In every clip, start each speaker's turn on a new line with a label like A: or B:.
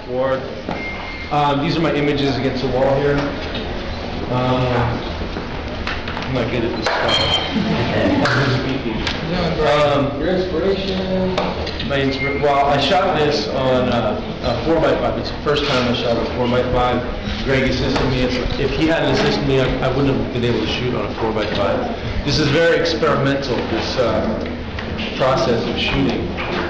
A: before. These are my images against the wall here. I'm not good at this stuff.
B: Your inspiration?
A: Well, I shot this on a 4x5. It's the first time I shot a 4x5. Greg assisted me. If he hadn't assisted me, I wouldn't have been able to shoot on a 4x5. This is very experimental, this process of shooting.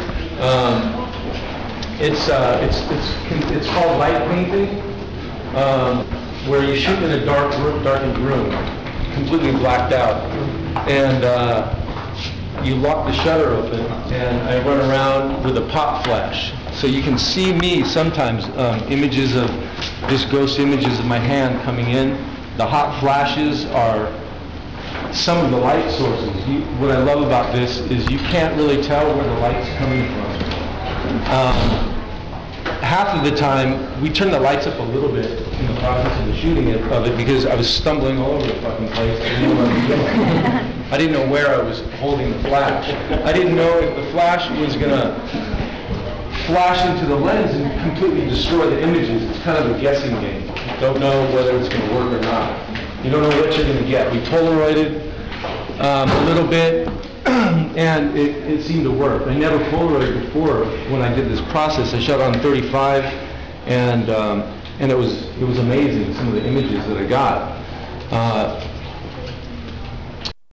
A: It's called light painting, where you shoot in a darkened room, completely blacked out, and you lock the shutter open, and I run around with a pop flash. So you can see me sometimes, images of, just ghost images of my hand coming in. The hot flashes are some of the light sources. What I love about this is you can't really tell where the light's coming from. Half of the time, we turn the lights up a little bit in the process of the shooting of it because I was stumbling all over the fucking place. I didn't know where I was going. I didn't know where I was holding the flash. I didn't know if the flash was going to flash into the lens and completely destroy the images. It's kind of a guessing game. You don't know whether it's going to work or not. You don't know what you're going to get. We Polaroided a little bit, and it seemed to work. I never Polaroided before when I did this process. I shot on 35, and it was amazing, some of the images that I got.